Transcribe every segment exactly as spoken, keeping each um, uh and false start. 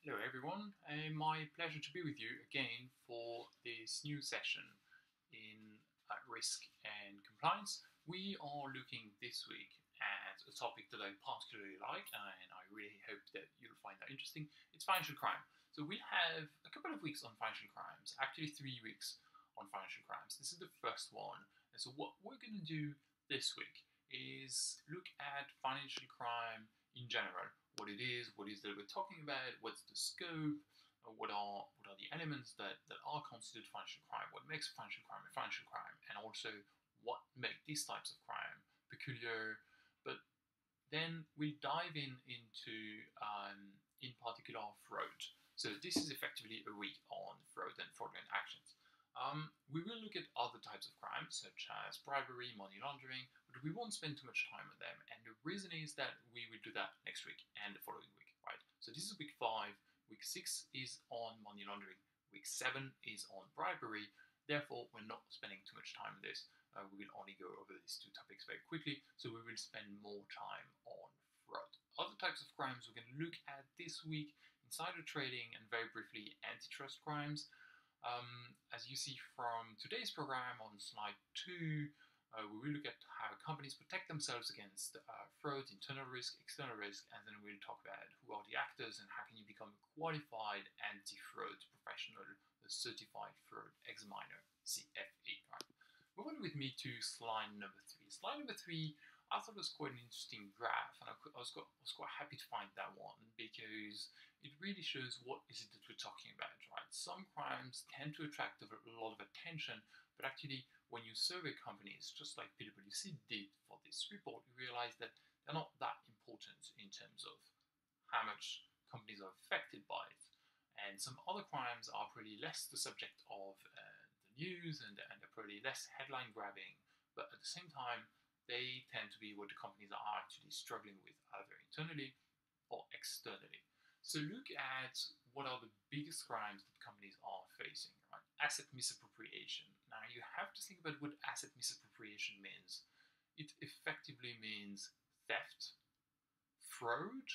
Hello everyone, uh, my pleasure to be with you again for this new session in uh, risk and compliance. We are looking this week at a topic that I particularly like and I really hope that you'll find that interesting. It's financial crime. So we have a couple of weeks on financial crimes, actually three weeks on financial crimes. This is the first one. And so what we're going to do this week is look at financial crime in general, what it is, what is that we're talking about, what's the scope, uh, what are what are the elements that, that are considered financial crime, what makes financial crime a financial crime, and also what make these types of crime peculiar. But then we dive in into um, in particular fraud. So this is effectively a week on fraud and fraudulent actions. Um, we will look at other types of crimes, such as bribery, money laundering, but we won't spend too much time on them. And the reason is that we will do that next week and the following week, right? So this is week five. Week six is on money laundering. Week seven is on bribery. Therefore, we're not spending too much time on this. Uh, we will only go over these two topics very quickly, so we will spend more time on fraud. Other types of crimes we're going to look at this week: insider trading and, very briefly, antitrust crimes. Um, as you see from today's program on slide two, uh, we will look at how companies protect themselves against uh, fraud, internal risk, external risk, and then we'll talk about who are the actors and how can you become a qualified anti-fraud professional, a certified fraud examiner, C F E. Right? Move on with me to slide number three. Slide number three, I thought was quite an interesting graph, and I was quite, I was quite happy to find that one because it really shows what is it that we're talking about, right? Some crimes tend to attract a lot of attention, but actually when you survey companies, just like PwC did for this report, you realize that they're not that important in terms of how much companies are affected by it. And some other crimes are pretty less the subject of uh, the news and, and they're pretty less headline grabbing, but at the same time, they tend to be what the companies are actually struggling with, either internally or externally. So look at what are the biggest crimes that companies are facing, right? Asset misappropriation. Now you have to think about what asset misappropriation means. It effectively means theft, fraud,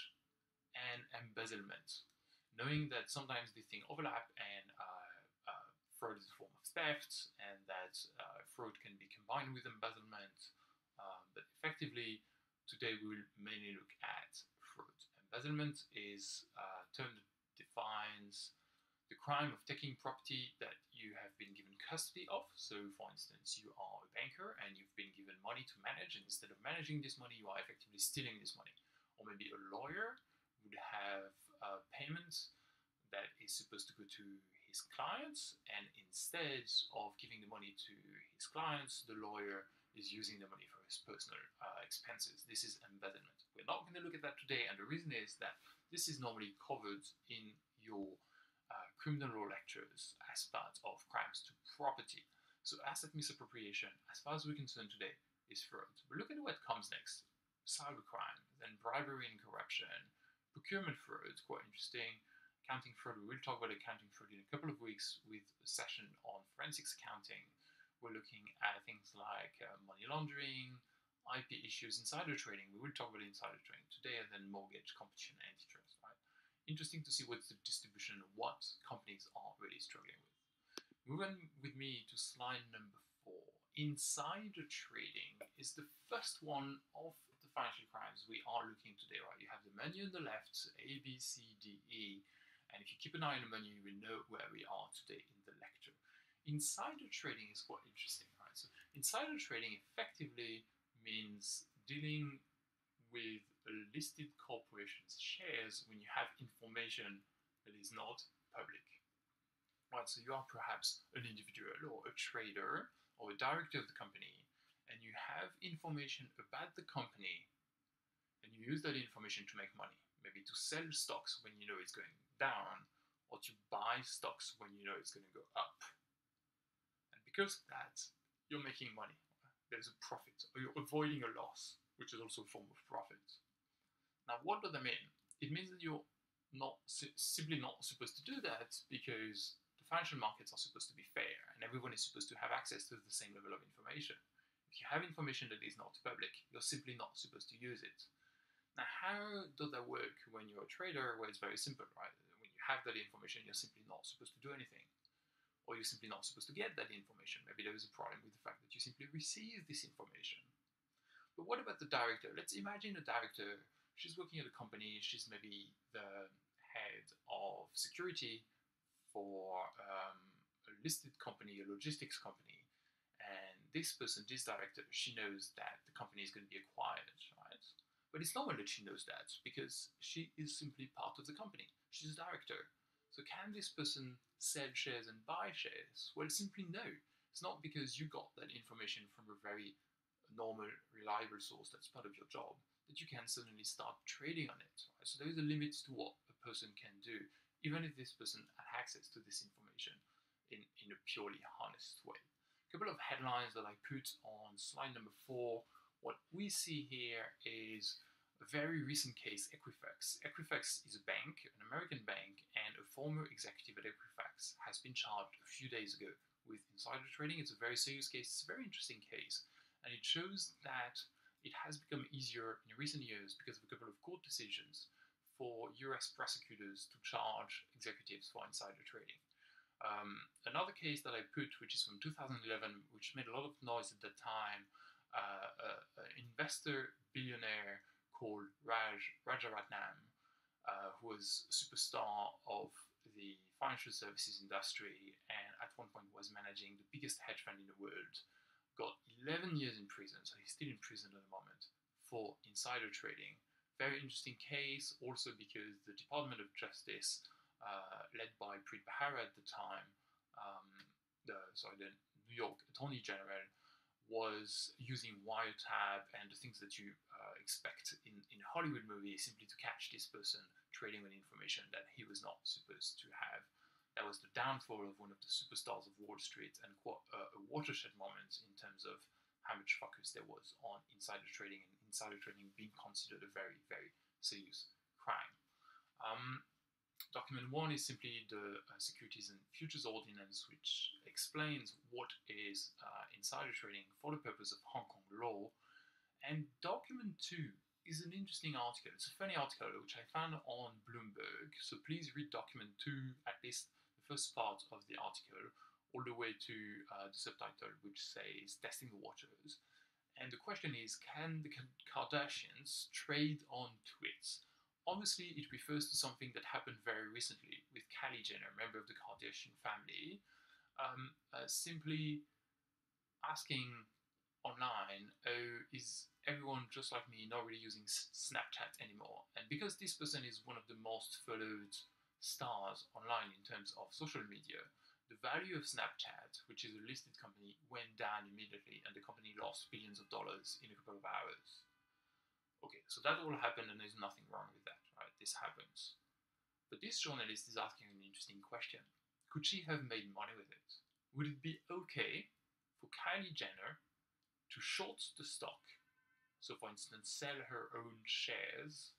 and embezzlement. Knowing that sometimes these things overlap and uh, uh, fraud is a form of theft and that uh, fraud can be combined with embezzlement. Um, but effectively, today we will mainly look at fraud. Embezzlement is a term that defines the crime of taking property that you have been given custody of. So, for instance, you are a banker and you've been given money to manage, and instead of managing this money, you are effectively stealing this money. Or maybe a lawyer would have a payment that is supposed to go to his clients, and instead of giving the money to his clients, the lawyer is using the money for his personal uh, expenses. This is embezzlement. We're not going to look at that today, and the reason is that this is normally covered in your uh, criminal law lectures as part of crimes to property. So asset misappropriation, as far as we're concerned today, is fraud. But look at what comes next. Cybercrime, then bribery and corruption, procurement fraud, quite interesting. Accounting fraud, we will talk about accounting fraud in a couple of weeks with a session on forensics accounting. We're looking at things like uh, money laundering, I P issues, insider trading. We will talk about insider trading today, and then mortgage, competition, antitrust, right? Interesting to see what's the distribution and what companies are really struggling with. Move on with me to slide number four. Insider trading is the first one of the financial crimes we are looking today, right? You have the menu on the left, A, B, C, D, E, and if you keep an eye on the menu, you will know where we are today in the lecture. Insider trading is quite interesting, right? So insider trading effectively means dealing with a listed corporation's shares when you have information that is not public. Right, so you are perhaps an individual or a trader or a director of the company, and you have information about the company, and you use that information to make money, maybe to sell stocks when you know it's going down, or to buy stocks when you know it's going to go up. Because of that, you're making money. There's a profit, or you're avoiding a loss, which is also a form of profit. Now, what does that mean? It means that you're not simply not supposed to do that because the financial markets are supposed to be fair, and everyone is supposed to have access to the same level of information. If you have information that is not public, you're simply not supposed to use it. Now, how does that work when you're a trader? Well, it's very simple, right? When you have that information, you're simply not supposed to do anything. Or you're simply not supposed to get that information. Maybe there is a problem with the fact that you simply receive this information. But what about the director? Let's imagine a director, she's working at a company, she's maybe the head of security for um, a listed company, a logistics company. And this person, this director, she knows that the company is going to be acquired, right? But it's normal that she knows that because she is simply part of the company. She's a director. So can this person sell shares and buy shares? Well, simply no. It's not because you got that information from a very normal, reliable source that's part of your job that you can suddenly start trading on it. Right? So there is a limit to what a person can do, even if this person had access to this information in, in a purely honest way. A couple of headlines that I put on slide number four. What we see here is a very recent case, Equifax. Equifax is a bank, an American bank, and a former executive at Equifax has been charged a few days ago with insider trading. It's a very serious case. It's a very interesting case. And it shows that it has become easier in recent years because of a couple of court decisions for U S prosecutors to charge executives for insider trading. Um, another case that I put, which is from two thousand eleven, which made a lot of noise at the time, uh, uh, an investor billionaire called Raj Rajaratnam, uh, who was a superstar of the financial services industry and at one point was managing the biggest hedge fund in the world, got eleven years in prison, so he's still in prison at the moment, for insider trading. Very interesting case, also because the Department of Justice, uh, led by Preet Bharara at the time, um, the, sorry, the New York Attorney General, was using wiretap and the things that you uh, expect in, in Hollywood movies simply to catch this person trading with information that he was not supposed to have. That was the downfall of one of the superstars of Wall Street and quite uh, a watershed moment in terms of how much focus there was on insider trading and insider trading being considered a very, very serious crime. Um, Document one is simply the uh, Securities and Futures Ordinance, which explains what is uh, insider trading for the purpose of Hong Kong law. And document two is an interesting article. It's a funny article which I found on Bloomberg. So please read document two, at least the first part of the article, all the way to uh, the subtitle, which says Testing the Waters. And the question is, can the Kardashians trade on tweets? Obviously, it refers to something that happened very recently with Kylie Jenner, a member of the Kardashian family, um, uh, simply asking online, oh, is everyone just like me not really using Snapchat anymore? And because this person is one of the most followed stars online in terms of social media, the value of Snapchat, which is a listed company, went down immediately and the company lost billions of dollars in a couple of hours. Okay, so that all happened and there's nothing wrong with that, right? This happens. But this journalist is asking an interesting question. Could she have made money with it? Would it be okay for Kylie Jenner to short the stock? So for instance, sell her own shares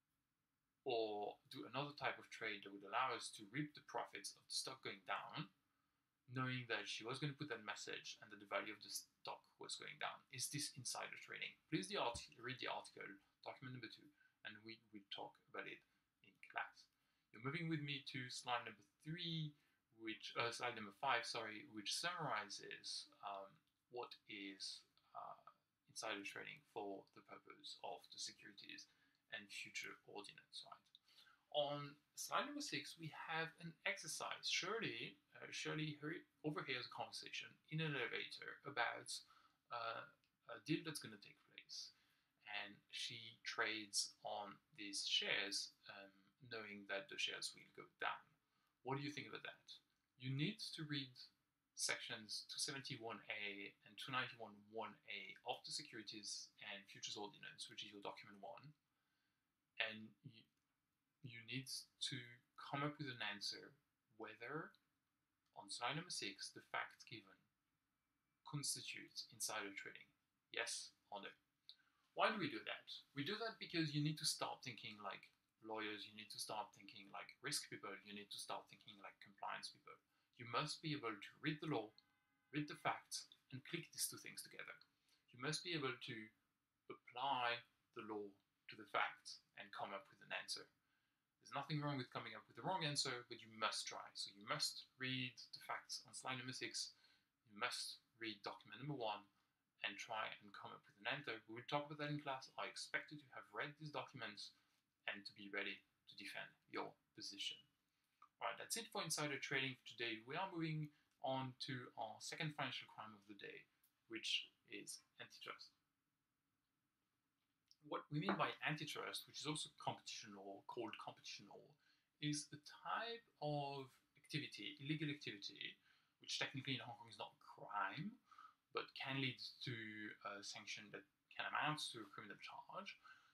or do another type of trade that would allow us to reap the profits of the stock going down, knowing that she was going to put that message and that the value of the stock was going down. Is this insider trading? Please the article, read the article, document number two, and we will talk about it in class. You're moving with me to slide number three, which uh, slide number five, sorry, which summarizes um, what is uh, insider trading for the purpose of the Securities and Future Ordinance, right? On slide number six, we have an exercise. Shirley, uh, Shirley overhears a conversation in an elevator about uh, a deal that's going to take place. And she trades on these shares, um, knowing that the shares will go down. What do you think about that? You need to read sections two seventy-one A and two ninety-one one A of the Securities and Futures Ordinance, which is your document one. And you, you need to come up with an answer whether, on slide number six, the fact given constitutes insider trading. Yes or no? Why do we do that? We do that because you need to start thinking like lawyers, you need to start thinking like risk people, you need to start thinking like compliance people. You must be able to read the law, read the facts, and click these two things together. You must be able to apply the law to the facts and come up with an answer. There's nothing wrong with coming up with the wrong answer, but you must try. So you must read the facts on slide number six, you must read document number one, and try and come up with an answer. We will talk about that in class. I expect you to have read these documents and to be ready to defend your position. Alright, that's it for insider trading for today. We are moving on to our second financial crime of the day, which is antitrust. What we mean by antitrust, which is also competition law, called competition law, is a type of activity, illegal activity, which technically in Hong Kong is not a crime, but can lead to a sanction that can amount to a criminal charge,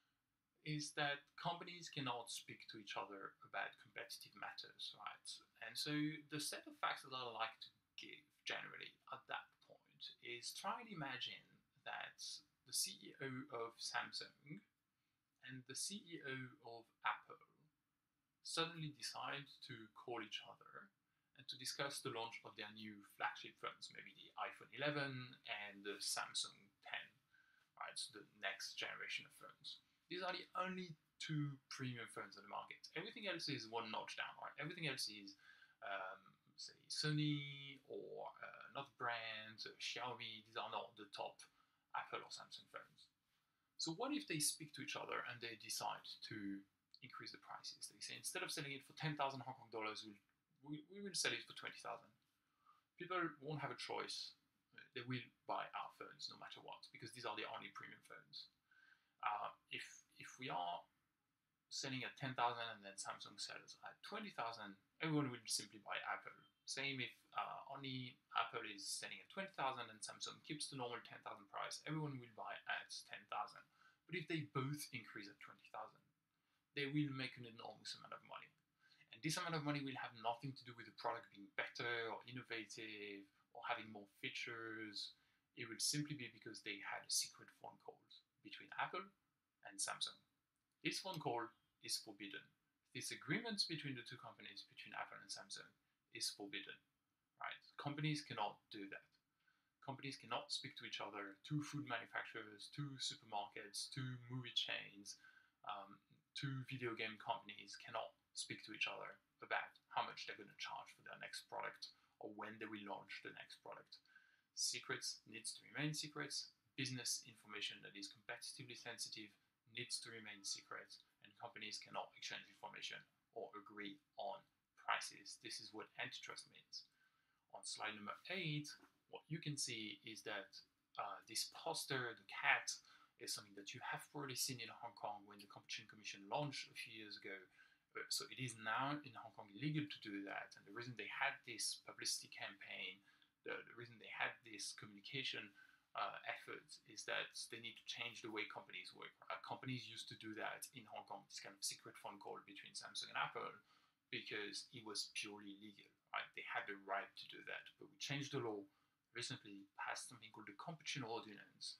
is that companies cannot speak to each other about competitive matters, right? And so the set of facts that I like to give generally at that point is try and imagine that the C E O of Samsung and the C E O of Apple suddenly decide to call each other and to discuss the launch of their new flagship phones, maybe the iPhone eleven and the Samsung ten, right? So the next generation of phones. These are the only two premium phones on the market. Everything else is one notch down, right? Everything else is, um, say, Sony or uh, another brand, uh, Xiaomi. These are not the top Apple or Samsung phones. So what if they speak to each other and they decide to increase the prices? They say, instead of selling it for ten thousand Hong Kong dollars, we'll, we, we will sell it for twenty thousand. People won't have a choice. They will buy our phones no matter what, because these are the only premium phones. Uh, if, if we are selling at ten thousand and then Samsung sells at twenty thousand, everyone will simply buy Apple. Same if uh, only Apple is selling at twenty thousand and Samsung keeps the normal ten thousand price, everyone will buy at ten thousand. But if they both increase at twenty thousand, they will make an enormous amount of money. And this amount of money will have nothing to do with the product being better or innovative or having more features. It will simply be because they had a secret phone call between Apple and Samsung. This phone call is forbidden. This agreement between the two companies, between Apple and Samsung, is forbidden, right? Companies cannot do that. Companies cannot speak to each other. Two food manufacturers, two supermarkets, two movie chains, um, two video game companies cannot speak to each other about how much they're going to charge for their next product or when they will launch the next product. Secrets needs to remain secrets. Business information that is competitively sensitive needs to remain secret, and companies cannot exchange information or agree on prices. This is what antitrust means. On slide number eight, what you can see is that uh, this poster, the cat, is something that you have probably seen in Hong Kong when the Competition Commission launched a few years ago. Uh, so it is now in Hong Kong illegal to do that. And the reason they had this publicity campaign, the, the reason they had this communication uh, effort is that they need to change the way companies work. Uh, companies used to do that in Hong Kong, this kind of secret phone call between Samsung and Apple, because it was purely legal, right? They had the right to do that, but we changed the law recently, passed something called the Competition Ordinance,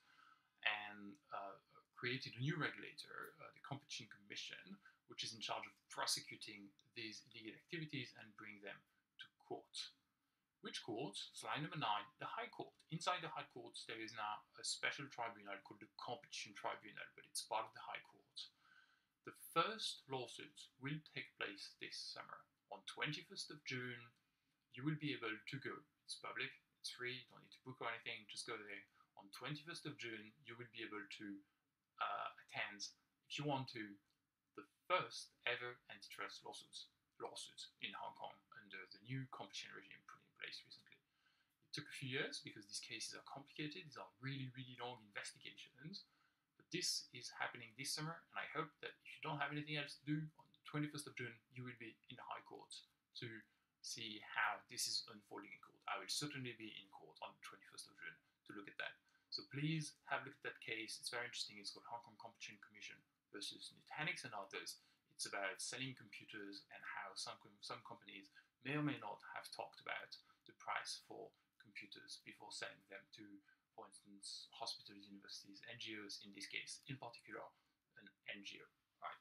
and uh, created a new regulator, uh, the Competition Commission, which is in charge of prosecuting these illegal activities and bring them to court. Which court? Slide number nine, the High Court. Inside the High Court, there is now a special tribunal called the Competition Tribunal, but it's part of the High Court. The first lawsuit will take place this summer. On twenty-first of June, you will be able to go. It's public, it's free, you don't need to book or anything, just go there. On twenty-first of June, you will be able to uh, attend, if you want to, the first ever antitrust lawsuits, lawsuits in Hong Kong under the new competition regime put in place recently. It took a few years because these cases are complicated, these are really, really long investigations. But this is happening this summer, and I hope that if you don't have anything else to do, on the twenty-first of June, you will be in the High Court to see how this is unfolding in court. I will certainly be in court on the twenty-first of June to look at that. So please have a look at that case. It's very interesting. It's called Hong Kong Competition Commission versus Nutanix and others. It's about selling computers and how some, some companies may or may not have talked about the price for computers before selling them to, for instance, hospitals, universities, N G Os in this case, in particular, an N G O, right?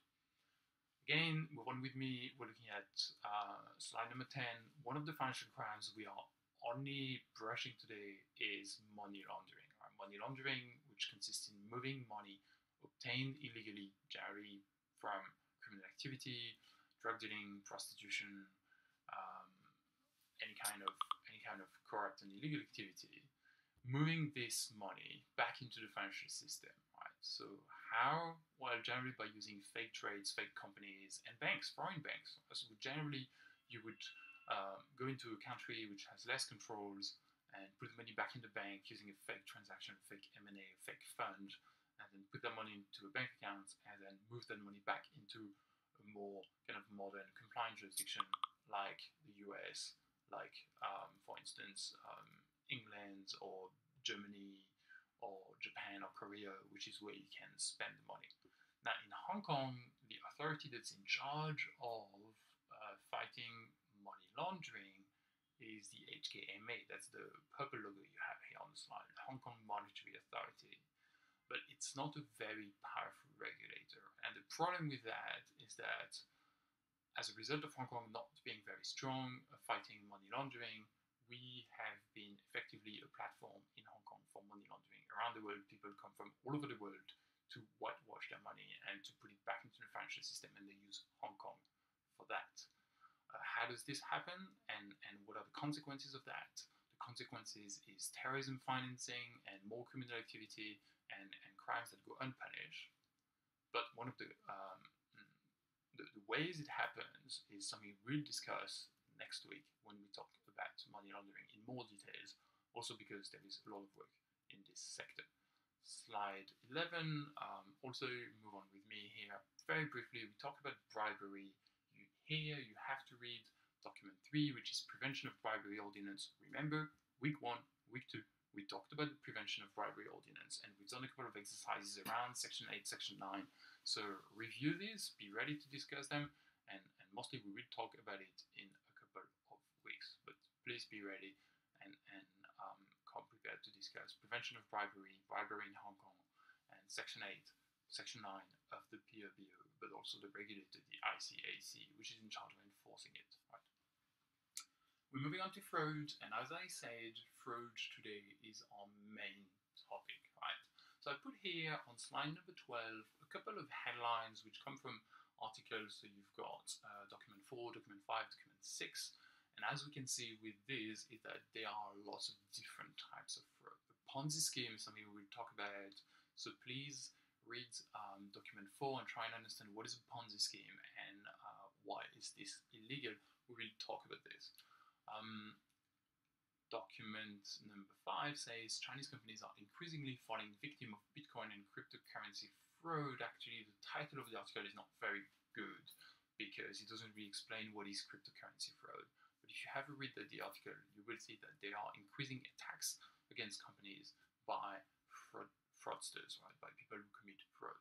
Again, move on with me, we're looking at uh, slide number ten. One of the financial crimes we are only brushing today is money laundering. Right? Money laundering, which consists in moving money obtained illegally, generally from criminal activity, drug dealing, prostitution, um, any kind of any kind of corrupt and illegal activity, moving this money back into the financial system, right? So how? Well, generally by using fake trades, fake companies, and banks, foreign banks. So generally, you would um, go into a country which has less controls and put the money back in the bank using a fake transaction, fake M and A, fake fund, and then put that money into a bank account and then move that money back into a more kind of modern compliant jurisdiction like the U S, like, um, for instance, um, England or Germany or Japan or Korea, which is where you can spend the money. Now, in Hong Kong, the authority that's in charge of uh, fighting money laundering is the H K M A. That's the purple logo you have here on the slide, the Hong Kong Monetary Authority. But it's not a very powerful regulator. And the problem with that is that as a result of Hong Kong not being very strong uh, fighting money laundering, we have been effectively a platform in Hong Kong for money laundering. Around the world, people come from all over the world to whitewash their money and to put it back into the financial system, and they use Hong Kong for that. Uh, how does this happen, and, and what are the consequences of that? The consequences is terrorism financing and more criminal activity and, and crimes that go unpunished. But one of the, um, the, the ways it happens is something we'll discuss next week when we talk about money laundering in more details, also because there is a lot of work in this sector. Slide eleven, um, also move on with me here. Very briefly, we talk about bribery. You, here you have to read document three, which is Prevention of Bribery Ordinance. Remember, week one, week two, we talked about the Prevention of Bribery Ordinance, and we've done a couple of exercises around section eight, section nine. So review these, be ready to discuss them, and, and mostly we will talk about it in a couple of weeks. But please be ready and, and um, come prepared to discuss prevention of bribery, bribery in Hong Kong, and section eight, section nine of the P O B O, but also the regulator, the I C A C, which is in charge of enforcing it. Right? We're moving on to fraud, and as I said, fraud today is our main topic, right? So I put here on slide number twelve a couple of headlines which come from articles. So you've got uh, document four, document five, document six, and as we can see with this is that there are lots of different types of fraud. The Ponzi scheme is something we will talk about, so please read um, document four and try and understand what is a Ponzi scheme and uh, why is this illegal. We will talk about this. Um, document number five says Chinese companies are increasingly falling victim of Bitcoin and cryptocurrency fraud. Actually, the title of the article is not very good because it doesn't really explain what is cryptocurrency fraud. But if you have a read the, the article, you will see that there are increasing attacks against companies by fraud, fraudsters, right, by people who commit fraud.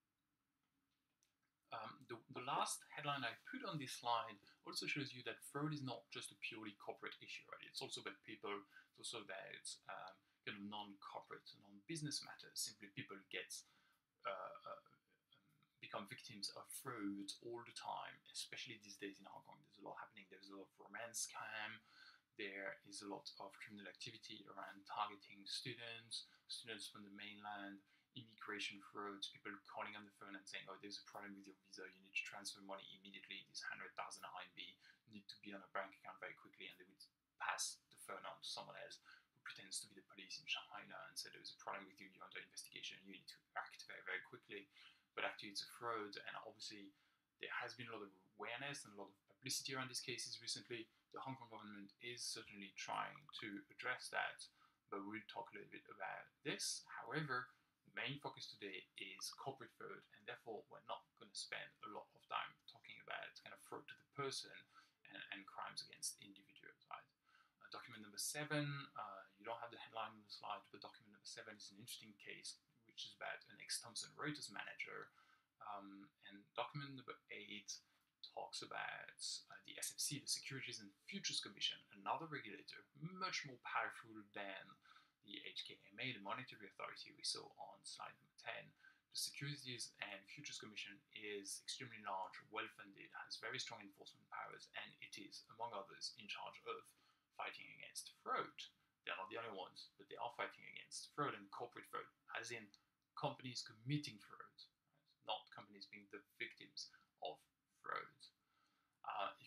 Um, the, the last headline I put on this slide also shows you that fraud is not just a purely corporate issue, right? It's also about people, it's also about um, kind of non-corporate, non-business matters. Simply people get uh, uh, become victims of fraud all the time, especially these days in Hong Kong. There's a lot happening. There's a lot of romance scam. There is a lot of criminal activity around targeting students, students from the mainland, immigration frauds, people calling on the phone and saying, oh, there's a problem with your visa, you need to transfer money immediately, this one hundred thousand R M B need to be on a bank account very quickly, and they would pass the phone on to someone else who pretends to be the police in China and say there's a problem with you, you're under investigation, you need to act very, very quickly. But actually it's a fraud, and obviously there has been a lot of awareness and a lot of publicity around these cases recently. The Hong Kong government is certainly trying to address that, but we'll talk a little bit about this. However, the main focus today is corporate fraud, and therefore we're not going to spend a lot of time talking about kind of fraud to the person and, and crimes against individuals, right? Uh, document number seven, uh, you don't have the headline on the slide, but document number seven is an interesting case which is about an ex-Thomson Reuters manager. Um, and document number eight talks about uh, the S F C, the Securities and Futures Commission, another regulator, much more powerful than the H K M A, the Monetary Authority we saw on slide number ten. The Securities and Futures Commission is extremely large, well-funded, has very strong enforcement powers, and it is, among others, in charge of fighting against fraud. They're not the only ones, but they are fighting against fraud and corporate fraud, as in companies committing fraud, right? Not companies being the victims of fraud.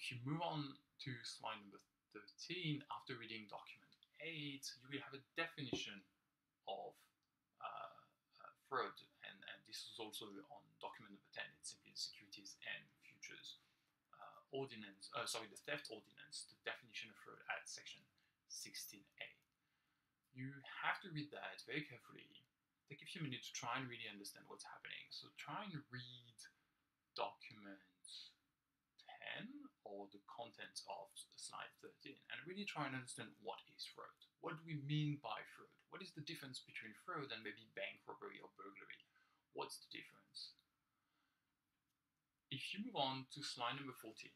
if you move on to slide number thirteen, after reading document eight, you will have a definition of uh, uh, fraud, and, and this is also on document number ten. It's simply the Securities and Futures uh, Ordinance, uh, sorry, the Theft Ordinance, the definition of fraud at section sixteen A. You have to read that very carefully. Take a few minutes to try and really understand what's happening. So try and read document ten or the contents of slide thirteen and really try and understand what is fraud. What do we mean by fraud? What is the difference between fraud and maybe bank robbery or burglary? What's the difference? If you move on to slide number fourteen,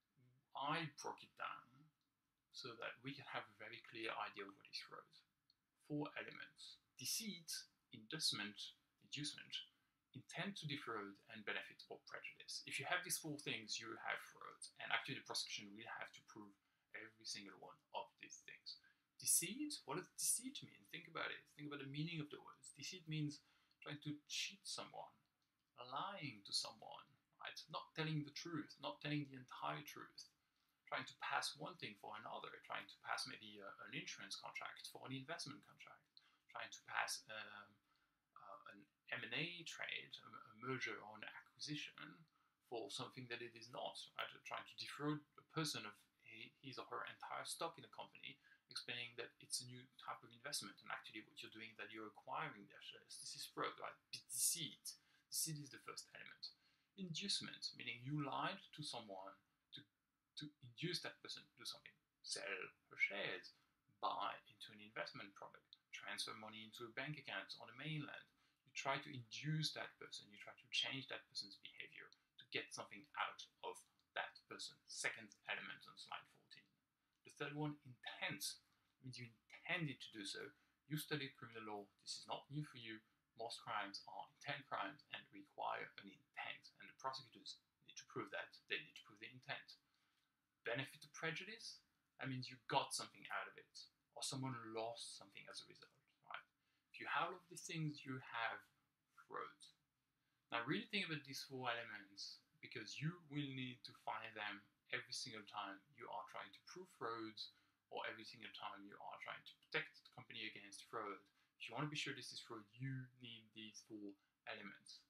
I broke it down so that we can have a very clear idea of what is fraud. Four elements: deceit, inducement, inducement, intent to defraud, and benefit or prejudice. If you have these four things, you have fraud, and actually the prosecution will have to prove every single one of these things. Deceit, what does deceit mean? Think about it. Think about the meaning of the words. Deceit means trying to cheat someone, lying to someone, right? Not telling the truth, not telling the entire truth, trying to pass one thing for another, trying to pass maybe a, an insurance contract for an investment contract, trying to pass um, uh, an M and A trade, a, a merger or an acquisition for something that it is not, right? Trying to defraud a person of his or her entire stock in a company, explaining that it's a new type of investment, and actually what you're doing is that you're acquiring their shares. This is fraud, right? Deceit. Deceit is the first element. Inducement, meaning you lied to someone to, to induce that person to do something. Sell her shares, buy into an investment product, transfer money into a bank account on the mainland. You try to induce that person, you try to change that person's behavior to get something out of that person. Second element on slide fourteen. The third one, intent, means you intended to do so. You studied criminal law. This is not new for you. Most crimes are intent crimes and require an intent, and the prosecutors need to prove that. They need to prove the intent. Benefit to prejudice, that means you got something out of it, or someone lost something as a result, right? If you have all of these things, you have fraud. Now really think about these four elements, because you will need to find them every single time you are trying to prove frauds, or every single time you are trying to protect the company against fraud. If you want to be sure this is fraud, you need these four elements.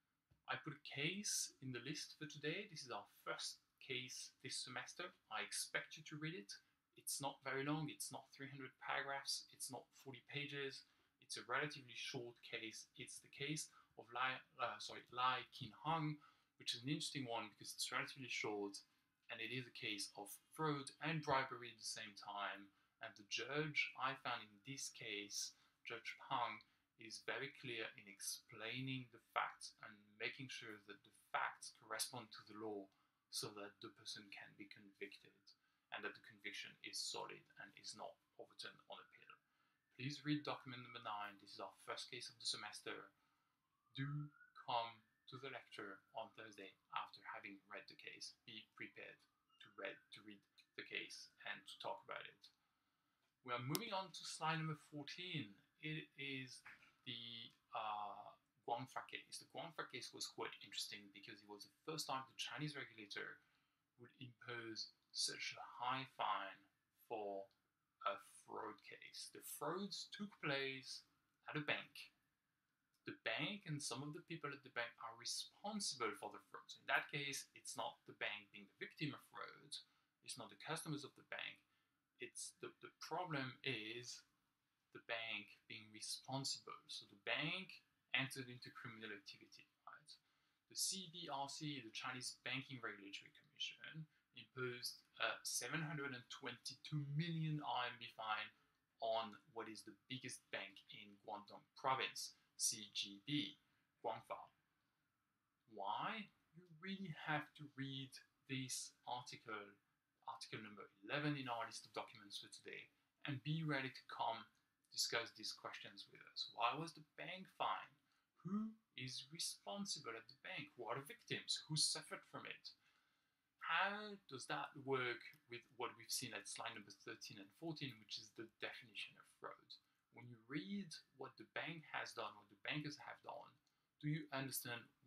I put a case in the list for today. This is our first case this semester. I expect you to read it. It's not very long. It's not three hundred paragraphs. It's not forty pages. It's a relatively short case. It's the case of Lai, uh, sorry, Lai Kin Hung, which is an interesting one because it's relatively short, and it is a case of fraud and bribery at the same time. And the judge I found in this case, Judge Pang, is very clear in explaining the facts and making sure that the facts correspond to the law so that the person can be convicted and that the conviction is solid and is not overturned on appeal. Please read document number nine. This is our first case of the semester. Do come to the lecture on Thursday after having read the case. Be prepared to read, to read the case and to talk about it. We are moving on to slide number fourteen. It is the uh, Guangfa case. The Guangfa case was quite interesting because it was the first time the Chinese regulator would impose such a high fine for a fraud case. The frauds took place at a bank. The bank and some of the people at the bank are responsible for the frauds. In that case, it's not the bank being the victim of fraud. It's not the customers of the bank. It's the, the problem is the bank being responsible. So the bank entered into criminal activity, right? The C B R C, the Chinese Banking Regulatory Commission, imposed a seven hundred twenty-two million R M B fine on what is the biggest bank in Guangdong Province, C G B, Guangfa. Why? You really have to read this article, article number eleven in our list of documents for today, and be ready to come discuss these questions with us. Why was the bank fined? Who is responsible at the bank? Who are the victims? Who suffered from it? How does that work with what we've seen at slide number thirteen and fourteen, which is the definition of fraud? When you read what the bank has done, what the bankers have done, do you understand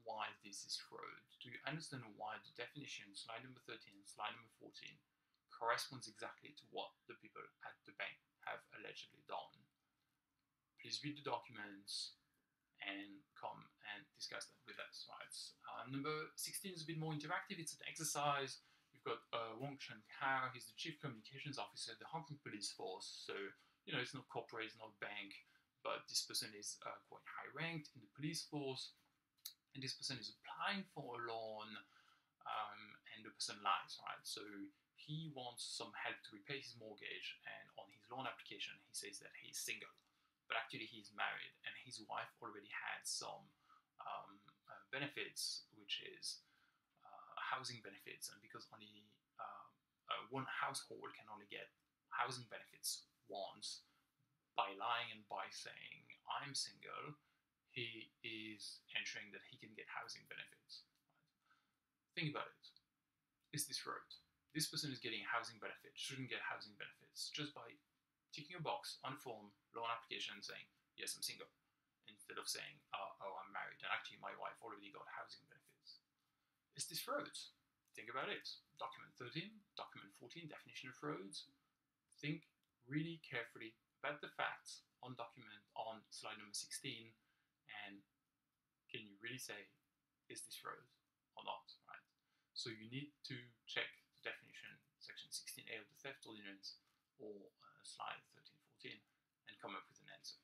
why this is fraud? Do you understand why the definition, slide number thirteen and slide number fourteen, corresponds exactly to what the people at the bank have allegedly done? Please read the documents and come and discuss that with us, right? Uh, number sixteen is a bit more interactive. It's an exercise. You've got uh, Wong Chen Kao. He's the Chief Communications Officer at the Hong Kong Police Force. So, you know, it's not corporate, it's not bank, but this person is uh, quite high ranked in the police force. And this person is applying for a loan, um, and the person lies, right? So he wants some help to repay his mortgage, and on his loan application, he says that he's single. But actually he's married, and his wife already had some um, uh, benefits, which is uh, housing benefits, and because only uh, uh, one household can only get housing benefits once, by lying and by saying, I'm single, he is ensuring that he can get housing benefits. Right? Think about it. Is this fraud? This person is getting housing benefits, shouldn't get housing benefits, just by ticking a box on a form, loan application, saying, yes, I'm single, instead of saying, oh, oh, I'm married, and actually my wife already got housing benefits. Is this fraud? Think about it. Document thirteen, document fourteen, definition of frauds. Think really carefully about the facts on document on slide number sixteen, and can you really say, is this fraud or not, right? So you need to check the definition, section sixteen A of the theft ordinance, or uh, slide thirteen fourteen, and come up with an answer.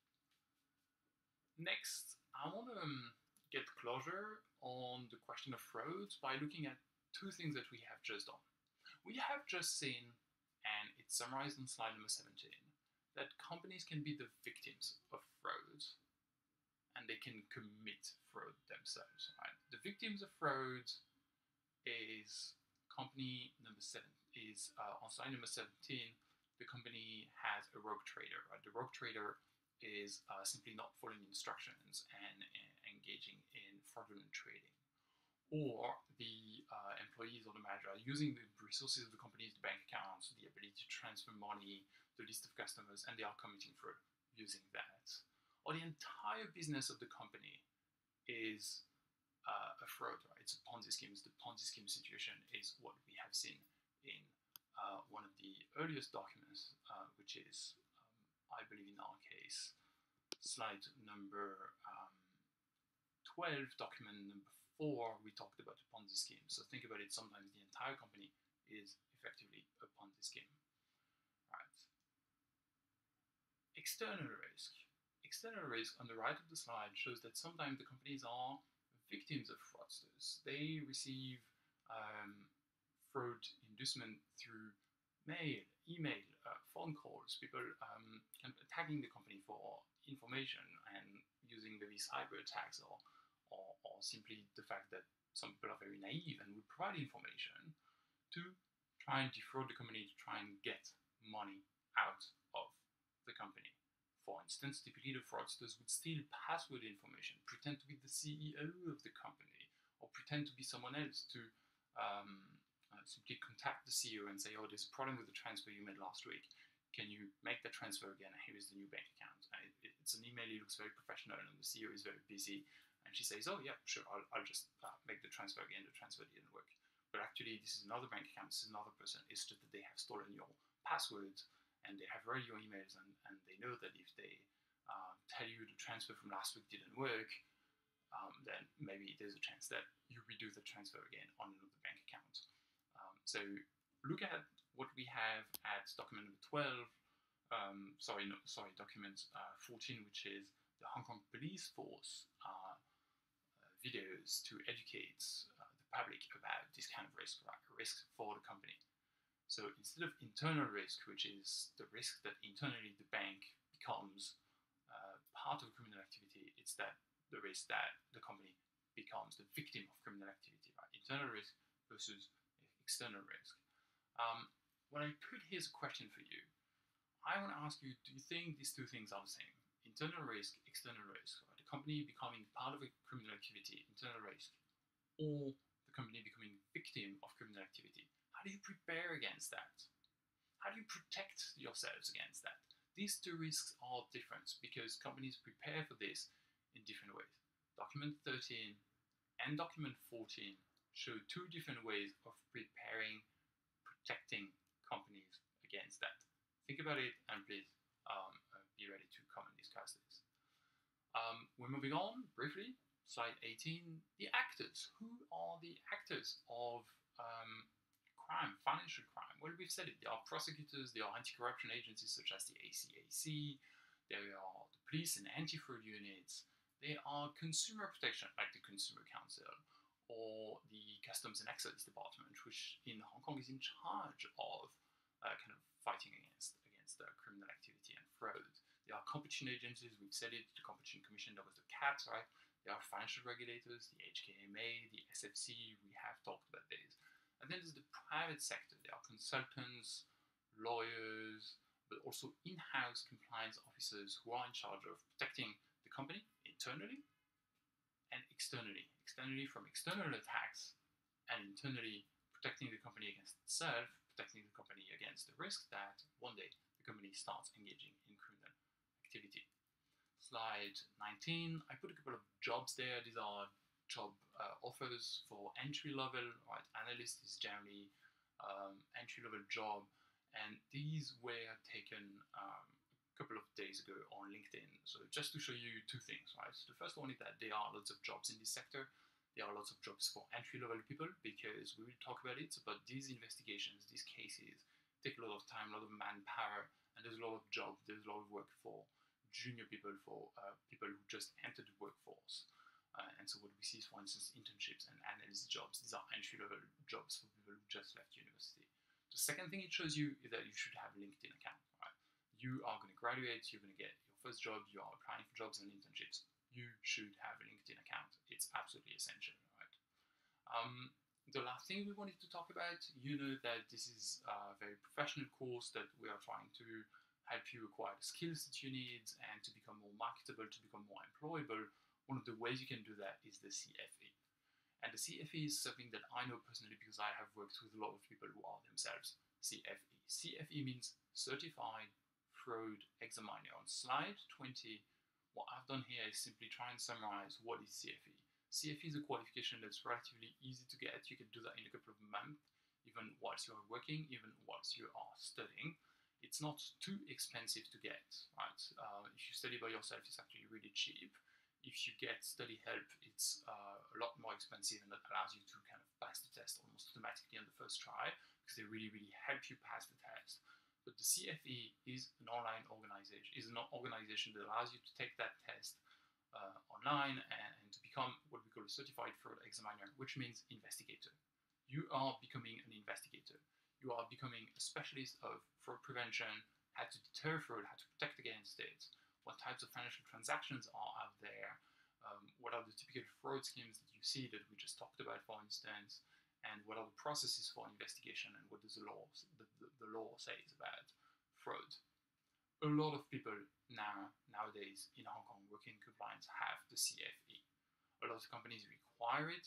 Next, I want to um, get closure on the question of frauds by looking at two things that we have just done. We have just seen, and it's summarized on slide number seventeen, that companies can be the victims of frauds, and they can commit fraud themselves, right? The victims of fraud is company number seven, is uh, on slide number seventeen, the company has a rogue trader, right? The rogue trader is uh, simply not following instructions and, and engaging in fraudulent trading. Or the uh, employees or the manager are using the resources of the company's bank accounts, the ability to transfer money, the list of customers, and they are committing fraud using that. Or the entire business of the company is uh, a fraud, right? It's a Ponzi scheme. The Ponzi scheme situation is what we have seen in uh, one of the earliest documents, uh, which is, um, I believe in our case, slide number um, twelve, document number four, we talked about the Ponzi scheme. So think about it, sometimes the entire company is effectively a Ponzi scheme. Right. External risk. External risk on the right of the slide shows that sometimes the companies are victims of fraudsters. They receive um, fraud inducement through mail, email, uh, phone calls, people um, attacking the company for information and using maybe cyber attacks, or, or, or simply the fact that some people are very naive and would provide information to try and defraud the company, to try and get money out of the company. For instance, typically the fraudsters would steal password information, pretend to be the C E O of the company, or pretend to be someone else to um, uh, simply contact the C E O and say, oh, there's a problem with the transfer you made last week. Can you make that transfer again? Here is the new bank account. And it, it's an email, it looks very professional, and the C E O is very busy. And she says, oh yeah, sure, I'll, I'll just uh, make the transfer again. The transfer didn't work. But actually, this is another bank account, this is another person. It's just that they have stolen your passwords, and they have read your emails, and, and they know that if they uh, tell you the transfer from last week didn't work, um, then maybe there's a chance that you redo the transfer again on another bank account. Um, so look at what we have at document number twelve, um, sorry, no, sorry, document uh, fourteen, which is the Hong Kong Police Force uh, uh, videos to educate uh, the public about this kind of risk, right? Risk for the company. So instead of internal risk, which is the risk that internally the bank becomes uh, part of criminal activity, it's that the risk that the company becomes the victim of criminal activity, right? Internal risk versus external risk. Um, when I put here's a question for you, I want to ask you, do you think these two things are the same? Internal risk, external risk, right? The company becoming part of a criminal activity, internal risk, or the company becoming victim of criminal activity. How do you prepare against that? How do you protect yourselves against that? These two risks are different because companies prepare for this in different ways. Document thirteen and document fourteen show two different ways of preparing, protecting companies against that. Think about it and please um, uh, be ready to come and discuss this. Um, we're moving on briefly. Slide eighteen, the actors. Who are the actors of um, crime, financial crime? Well, we've said it. There are prosecutors, there are anti-corruption agencies such as the A C A C, there are the police and anti-fraud units, there are consumer protection like the Consumer Council, or the Customs and Excise Department, which in Hong Kong is in charge of uh, kind of fighting against, against uh, criminal activity and fraud. There are competition agencies, we've said it, the Competition Commission, that was the C A T, right? There are financial regulators, the H K M A, the S F C, we have talked about this. And then there's the private sector. There are consultants, lawyers, but also in-house compliance officers who are in charge of protecting the company internally and externally. Externally from external attacks, and internally protecting the company against itself, protecting the company against the risk that one day the company starts engaging in criminal activity. Slide nineteen, I put a couple of jobs there. These are job uh, offers for entry level, right? Analyst is generally um, entry level job, and these were taken um, a couple of days ago on LinkedIn. So just to show you two things, right? So the first one is that there are lots of jobs in this sector. There are lots of jobs for entry level people, because we will talk about it, but these investigations, these cases take a lot of time, a lot of manpower, and there's a lot of jobs, there's a lot of work for junior people, for uh, people who just entered the workforce. Uh, and so what we see is, for instance, internships and analyst jobs. These are entry-level jobs for people who just left university. The second thing it shows you is that you should have a LinkedIn account, right? You are going to graduate, you're going to get your first job, you are applying for jobs and internships. You should have a LinkedIn account. It's absolutely essential, right? Um, the last thing we wanted to talk about, you know that this is a very professional course that we are trying to help you acquire the skills that you need and to become more marketable, to become more employable. One of the ways you can do that is the C F E. And the C F E is something that I know personally because I have worked with a lot of people who are themselves C F E. C F E means Certified Fraud Examiner. On slide twenty, what I've done here is simply try and summarize what is C F E. C F E is a qualification that's relatively easy to get. You can do that in a couple of months, even whilst you are working, even whilst you are studying. It's not too expensive to get, right? Uh, if you study by yourself, it's actually really cheap. If you get study help, it's uh, a lot more expensive, and that allows you to kind of pass the test almost automatically on the first try, because they really, really help you pass the test. But the C F E is an online organization, is an organization that allows you to take that test uh, online and, and to become what we call a Certified Fraud Examiner, which means investigator. You are becoming an investigator. You are becoming a specialist of fraud prevention, how to deter fraud, how to protect against it, what types of financial transactions are out there, um, what are the typical fraud schemes that you see that we just talked about, for instance, and what are the processes for investigation, and what does the law, the, the, the law says about fraud. A lot of people now, nowadays in Hong Kong working in compliance have the C F E. A lot of companies require it.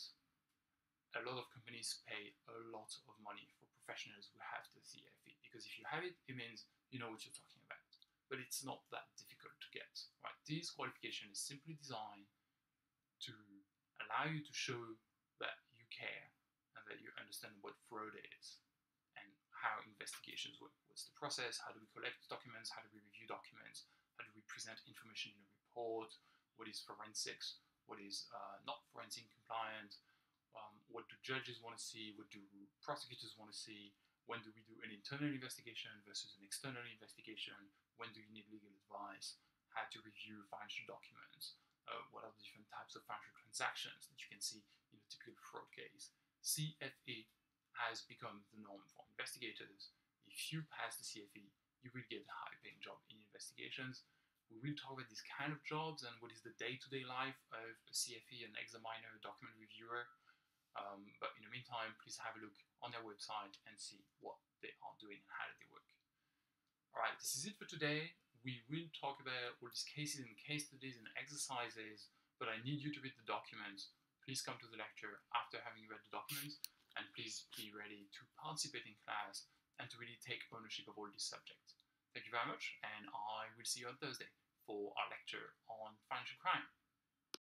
A lot of companies pay a lot of money for professionals who have the C F E, because if you have it, it means you know what you're talking about. But it's not that difficult to get, right? This qualification is simply designed to allow you to show that you care and that you understand what fraud is and how investigations work. What's the process? How do we collect documents? How do we review documents? How do we present information in a report? What is forensics? What is uh, not forensic compliant? Um, what do judges want to see? What do prosecutors want to see? When do we do an internal investigation versus an external investigation? When do you need legal advice? How to review financial documents? Uh, what are the different types of financial transactions that you can see in a typical fraud case? C F E has become the norm for investigators. If you pass the C F E, you will get a high-paying job in investigations. We will talk about these kind of jobs and what is the day-to-day life of a C F E, an examiner, a document reviewer. Um, but in the meantime, please have a look on their website and see what they are doing and how they work. Alright, this is it for today. We will talk about all these cases and case studies and exercises, but I need you to read the documents. Please come to the lecture after having read the documents, and please be ready to participate in class and to really take ownership of all these subjects. Thank you very much, and I will see you on Thursday for our lecture on financial crime.